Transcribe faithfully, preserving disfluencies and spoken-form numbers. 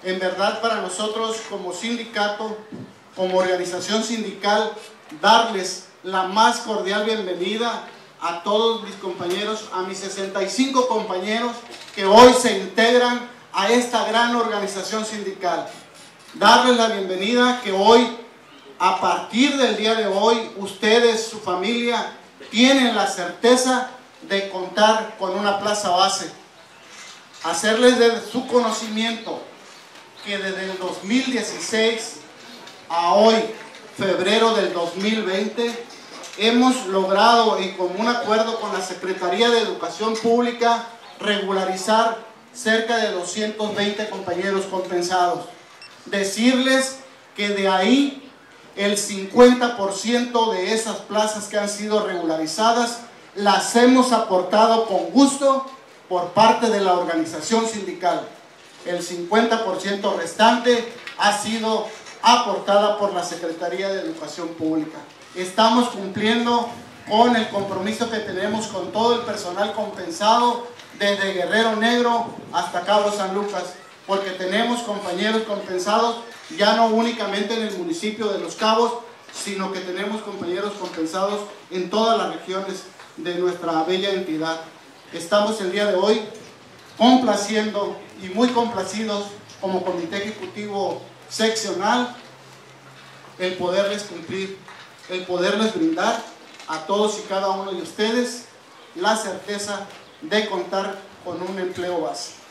En verdad, para nosotros como sindicato, como organización sindical, darles la más cordial bienvenida a todos mis compañeros, a mis sesenta y cinco compañeros que hoy se integran a esta gran organización sindical. Darles la bienvenida que hoy, a partir del día de hoy, ustedes, su familia, tienen la certeza de contar con una plaza base. Hacerles de su conocimiento que desde el dos mil dieciséis a hoy, febrero del dos mil veinte, hemos logrado, y con un acuerdo con la Secretaría de Educación Pública, regularizar cerca de doscientos veinte compañeros compensados. Decirles que de ahí el cincuenta por ciento de esas plazas que han sido regularizadas las hemos aportado con gusto por parte de la organización sindical. El cincuenta por ciento restante ha sido aportada por la Secretaría de Educación Pública. Estamos cumpliendo con el compromiso que tenemos con todo el personal compensado, desde Guerrero Negro hasta Cabo San Lucas, porque tenemos compañeros compensados ya no únicamente en el municipio de Los Cabos, sino que tenemos compañeros compensados en todas las regiones de nuestra bella entidad. Estamos el día de hoy complaciendo y muy complacidos como Comité Ejecutivo Seccional el poderles cumplir, el poderles brindar a todos y cada uno de ustedes la certeza de contar con un empleo base.